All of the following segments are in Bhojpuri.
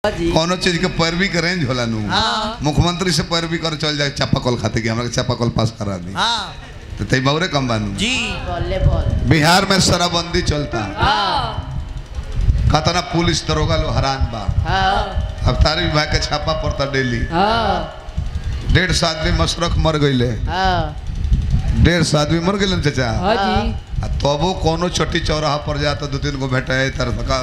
कोनो चीज के पैरवी के रेंज होला नु। मुख्यमंत्री से पैरवी कर चल जाए चापाकल खाते कि हमरा के चापाकल पास करा दी। तो तई बावरे कम बानू जी। बिहार में शराबबंदी चलता। कतना पुलिस दरोगा लो हैरान बा। अब तारी विभाग के छापा पड़ता डेली। 150 आदमी मशरक मर गईले। 150 आदमी मर गए चाचा। तबो कोनो छोटी चौराहा पर जा तो 2-3 गो भेटाए तरह का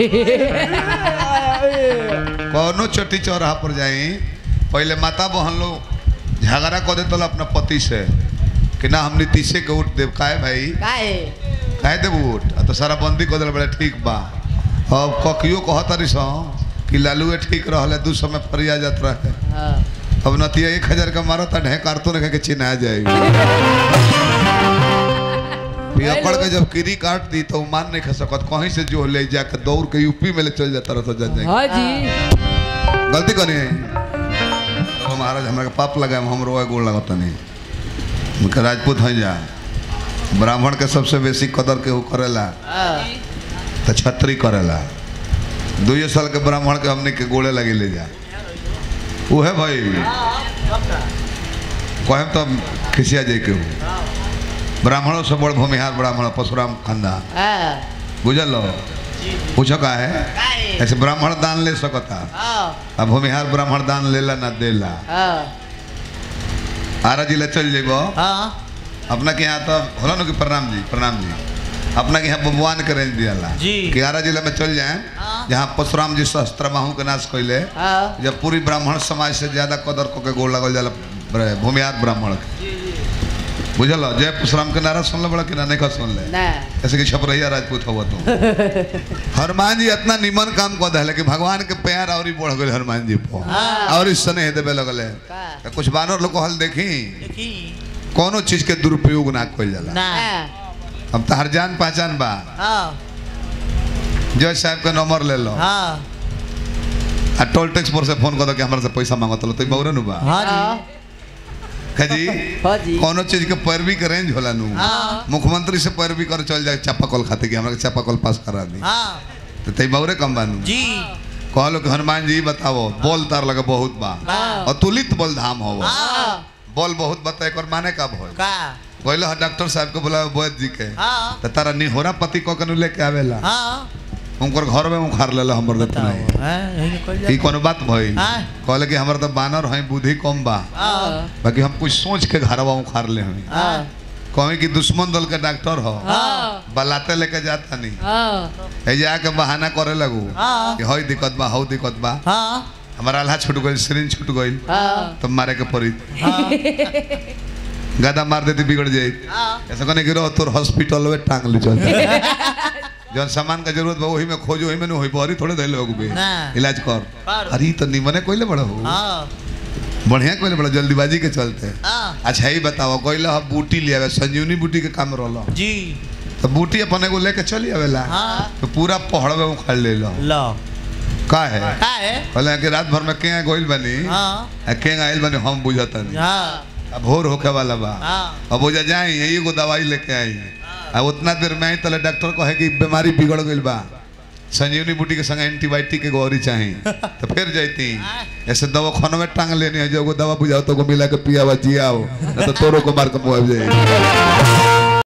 कोनो छोटी चौराहा पर जाई पहले माता बहन लोग झगड़ा कर देते अपना पति से कि ना हम नीतीशे के वोट देव। काहे भाई काहे देव वोट? तो सारा बंदी कर दिल बड़े ठीक बा। अब ककियो कहतरी सो कि लालूए ठीक रहले 2 समय फरिया जात रहे। अब नतिया 1000 का मारो तो ढे कार्टून के चिन्हा जाएगी। पियकड़ के जब कीरी काट दी तो मान नहीं खा सकत कहीं से जो ले जाकर दौड़ के यूपी में ले चल जाता रहता जज नहीं। हाँ जी गलती करी है तो महाराज हमारे पाप लगा हम रोए गोड़ लगता नहीं। उनका राजपूत है जा ब्राह्मण के सबसे बेसी कदर के करेला तो छत्री करेला। 2 साल के ब्राह्मण के हमने के गोड़े लगे ले जा वो है भाई कहे तो खिसिया जाए के ब्राह्मणों से बड़ भूमिहार ब्राह्मण परशुराम खानदान बुझल लो पूछो का है ऐसे ब्राह्मण दान ले सकता। अब भूमिहार ब्राह्मण दान लेला ना देला। आरा जिला चल जेबो अपना के यहाँ तो होला नो कि प्रणाम जी अपना के यहाँ बबुआन के रेंज दियाला कि आरा जिला में चल जाए जहाँ परशुराम जी सहस्त्रबाहु के नाश कैले जब पूरी ब्राह्मण समाज से ज्यादा कदर को के गोड़ लगल जाला भूमिहार ब्राह्मण के बुझल जय परशुराम के नारा सुन लो बड़ा कि नहीं का सुन ले ऐसे कि छपरैया राजपूत हुआ तुम। हनुमान जी इतना निमन काम कर दिले कि भगवान के प्यार और बढ़ गए हनुमान जी पर और स्नेह देवे लगले। कुछ बानर लोग हल देखी कोनो चीज के दुरुपयोग ना कइल जाला। अब तो हर जान पहचान बा जज साहब का नंबर ले लो आ टोल टैक्स पर से फोन कर दो कि हमरा से पैसा मांगत लो तो बौरे नु बा। जी कोनो चीज के पैरवी के रेंज होला नु। मुख्यमंत्री से पैरवी कर चल जाए चापाकल खाते कि हमरा के चापाकल पास करा दी। तो तई बावरे कम बानू जी। कहलो कि हनुमान जी बताओ बोल तार लगे बहुत बा अतुलित बल धाम हो बोल बहुत बताए कर माने का भइल कहलो डॉक्टर साहब को बुलाओ वैद्य जी के तो तारा निहोरा पति को कनु लेके आवेला उनकर घर में उखाड़ लेला हमर देत नहीं ई कोनो बात भइल। कहले कि हमर तो बानर है बुद्धि कम बा बाकी हम कुछ सोच के घरवा उखाड़ ले हई कहीं कि दुश्मन दल के डॉक्टर हो बलाते लेके जाता नहीं ए जाके बहाना करे लगू कि हई दिक्कत बा हौ दिक्कत बा हमारा अल्लाह छूट गई सिरिंज छूट गई तो मारे के पड़ी गदा मार देती बिगड़ जाए ऐसा कहने की रहो तोर हॉस्पिटल में टांग ले चल जौन सामान का जरूरत बा वही में खोजो वही में नहीं बहरी थोड़े दे लोग बे इलाज कर। अरे तो निमने कोइले बड़ा हो बढ़िया कोइले बड़ा जल्दीबाजी के चलते। अच्छा ही बताओ कोइले हम बूटी ले आवे संजीवनी बूटी के काम रहलो जी तो बूटी अपने को लेके चली आवेला तो पूरा पहाड़ में उखाड़ ले लो का है कहले कि रात भर में के गोइल बनी के आइल बनी हम बुझता नहीं अब भोर होके वाला बा अब बुझा जाए यही को दवाई लेके आई अब उतना देर में आई तले डॉक्टर कहे कि बीमारी बिगड़ गई बा संजीवनी बूटी के संग एंटीबायोटिक के गोरी चाहिए तो फिर जाती ऐसे दवा खानों में टांग लेनी है जो दवा बुझाओ तो को मिला के पिया जियाओ तो तोरो को मार के मुआवजा